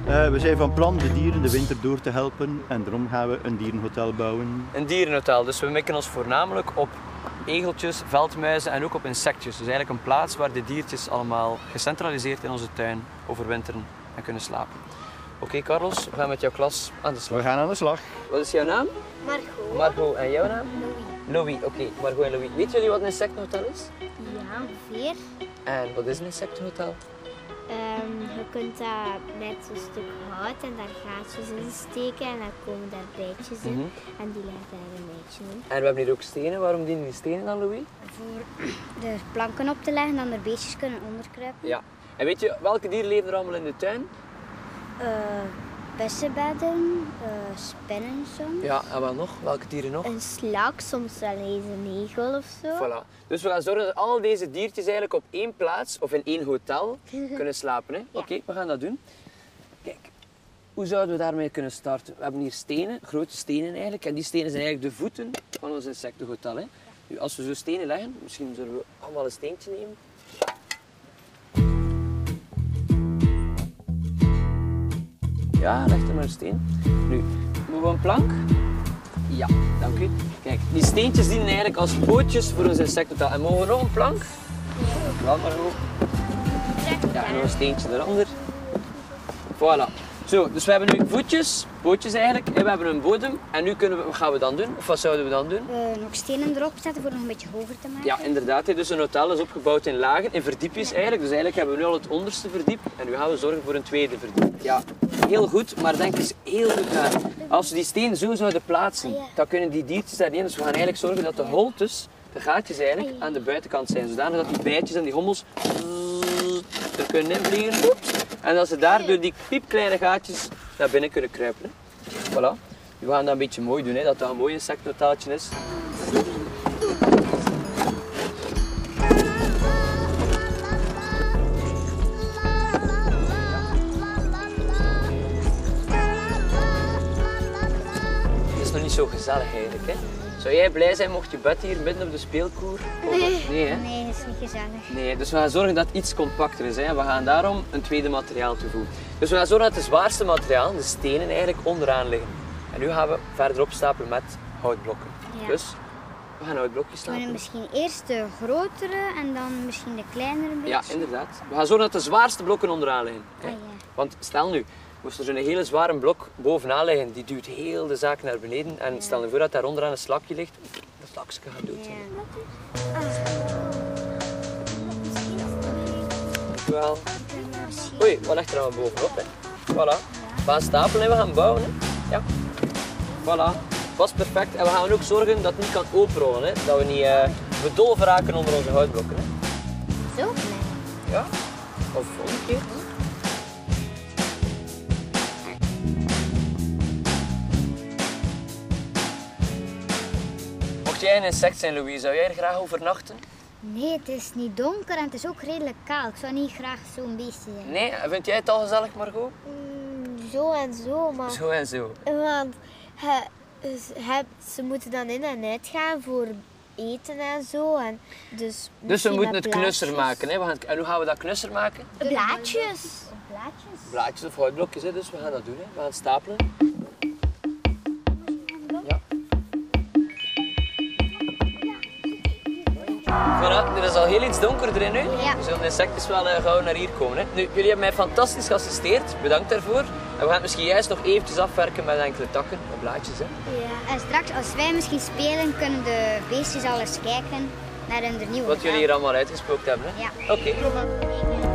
We zijn van plan de dieren de winter door te helpen en daarom gaan we een dierenhotel bouwen. Een dierenhotel, dus we mikken ons voornamelijk op egeltjes, veldmuizen en ook op insectjes. Dus eigenlijk een plaats waar de diertjes allemaal gecentraliseerd in onze tuin overwinteren en kunnen slapen. Oké, Carlos, we gaan met jouw klas aan de slag. We gaan aan de slag. Wat is jouw naam? Margot. Margot. En jouw naam? Louis. Louis, oké. Margot en Louis. Weten jullie wat een insectenhotel is? Ja, ongeveer. En wat is een insectenhotel? Je kunt daar met een stuk hout en daar gaatjes in steken en dan komen daar bijtjes in. En die leggen daar een eitje in. En we hebben hier ook stenen. Waarom dienen die stenen dan, Louis? Voor er planken op te leggen, dan er beestjes kunnen onderkruipen. Ja. En weet je, welke dieren leven er allemaal in de tuin? Bessenbedden, spinnen soms. Ja, en wat nog? Welke dieren nog? Een slak, soms wel eens een egel of zo. Voilà. Dus we gaan zorgen dat al deze diertjes eigenlijk op één plaats of in één hotel kunnen slapen. Hè? Ja. Oké, we gaan dat doen. Kijk, hoe zouden we daarmee kunnen starten? We hebben hier stenen, grote stenen eigenlijk. En die stenen zijn eigenlijk de voeten van ons insectenhotel. Hè? Nu, als we zo stenen leggen, misschien zullen we allemaal een steentje nemen. Ja, leg er maar een steen. Nu, moeten we een plank? Ja, dank u. Kijk, die steentjes dienen eigenlijk als pootjes voor ons insectenhotel. En mogen we nog een plank? Ja. Wel maar ook. Ja, nog een steentje eronder. Voilà. Zo, dus we hebben nu voetjes, pootjes eigenlijk, en we hebben een bodem. En nu kunnen we, wat gaan we dan doen? Of wat zouden we dan doen? Nog stenen erop zetten voor nog een beetje hoger te maken. Ja, inderdaad. Dus een hotel is opgebouwd in lagen, in verdiepjes eigenlijk. Dus eigenlijk hebben we nu al het onderste verdiep. En nu gaan we zorgen voor een tweede verdiep. Ja, heel goed, maar denk eens heel goed na. Als we die stenen zo zouden plaatsen, dan kunnen die diertjes daarin. Dus we gaan eigenlijk zorgen dat de holtes, de gaatjes eigenlijk, aan de buitenkant zijn. Zodanig dat die bijtjes en die hommels er kunnen invliegen. En dat ze daar door die piepkleine gaatjes naar binnen kunnen kruipen. Hè. Voilà. We gaan dat een beetje mooi doen, hè, dat dat een mooi insectenhoteltje is. Het is nog niet zo gezellig eigenlijk. Hè. Zou jij blij zijn mocht je bed hier midden op de speelkoer? Nee, hè? Nee, dat is niet gezellig. Nee, dus we gaan zorgen dat het iets compacter is. Hè. En we gaan daarom een tweede materiaal toevoegen. Dus we gaan zorgen dat het zwaarste materiaal, de stenen, eigenlijk onderaan liggen. En nu gaan we verderop stapelen met houtblokken. Ja. Dus we gaan houtblokjes We kunnen stapelen. misschien eerst de grotere en dan misschien de kleinere beetje. Ja, inderdaad. We gaan zorgen dat de zwaarste blokken onderaan liggen. Hè. Ah, ja. Want stel nu, moest er zo'n hele zware blok bovenaan liggen, die duwt heel de zaak naar beneden. En stel je voor dat daar onderaan een slakje ligt, dat slakje gaat dood zijn. Wel. Oei, wat ligt er nou bovenop? Hè? Voilà. We gaan stapelen en we gaan bouwen. Hè? Ja. Voilà. Dat is perfect. En we gaan ook zorgen dat het niet kan openrollen. Hè? Dat we niet bedolven raken onder onze houtblokken. Hè? Zo klein. Ja. Of omgekeerd. Mocht jij een insect zijn, Louis, zou jij er graag overnachten? Nee, het is niet donker en het is ook redelijk kaal. Ik zou niet graag zo'n beestje zijn. Nee? Vind jij het al gezellig, Margot? Zo en zo, maar... Zo en zo. Want ze moeten dan in en uit gaan voor eten en zo. En dus Dus we moeten het knusser knusser maken. Hè? En hoe gaan we dat knusser maken? Blaadjes. Blaadjes of houtblokjes, hè? Dus we gaan dat doen. Hè? We gaan het stapelen. Ja. Voilà, er is al heel iets donkerder in nu. Ja. Dus de insecten wel gauw naar hier komen. Hè? Nu, jullie hebben mij fantastisch geassisteerd. Bedankt daarvoor. En we gaan het misschien juist nog eventjes afwerken met enkele takken en blaadjes. Hè? Ja. En straks als wij misschien spelen, kunnen de beestjes al eens kijken naar hun nieuwe Wat jullie hotel. hier allemaal uitgesproken hebben. Hè? Ja. Oké.